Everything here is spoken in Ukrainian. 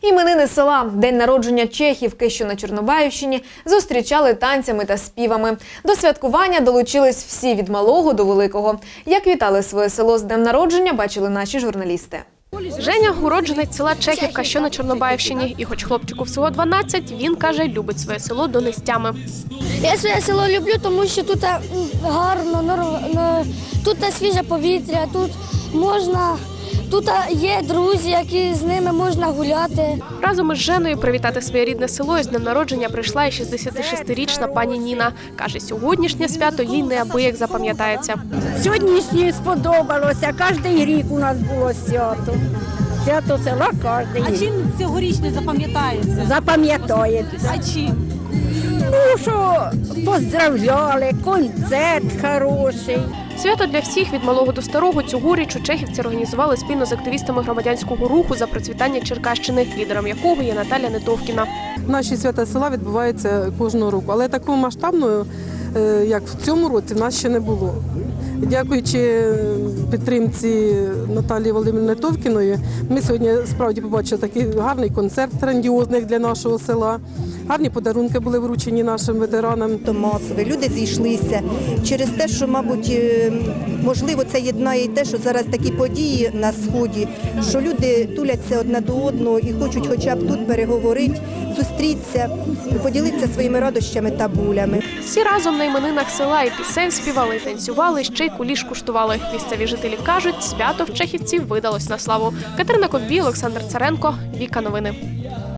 Іменини села, день народження Чехівки, що на Чорнобаївщині, зустрічали танцями та співами. До святкування долучились всі від малого до великого. Як вітали своє село з днем народження, бачили наші журналісти. Женя – уродженець села Чехівка, що на Чорнобаївщині. І хоч хлопчику всього 12, він, каже, любить своє село донестями. Я своє село люблю, тому що тут гарно, тут свіже повітря, тут є друзі, які з ними можна гуляти. Разом із Женою привітати своє рідне село із днем народження прийшла і 66-річна пані Ніна. Каже, сьогоднішнє свято їй неабияк запам'ятається. Сьогоднішнє сподобалося, кожен рік у нас було свято. Свято села кожен рік. А чим цьогорічне запам'ятається? Запам'ятається. А чим? Ну, що поздравляли, концерт хороший. Свято для всіх від малого до старого цьогоріч у Чехівці організували спільно з активістами громадянського руху за процвітання Черкащини, лідером якого є Наталя Нетовкіна. Наші свята села відбуваються кожного року, але такою масштабною, як в цьому році, в нас ще не було. Дякуючи підтримці Наталії Володимирівни Нетовкіної, ми сьогодні справді побачили такий гарний концерт грандіозний для нашого села. Гарні подарунки були вручені нашим ветеранам. Масове. Люди зійшлися через те, що, мабуть, можливо, це єднає і те, що зараз такі події на Сході, що люди туляться одне до одного і хочуть хоча б тут переговорити, зустрітися, поділитися своїми радощами та болями. Всі разом на іменинах села і пісень співали, і танцювали, ще й куліш куштували. Місцеві жителі кажуть, свято в Чехівці видалось на славу. Катерина Ковбій, Олександр Царенко, Віка Новини.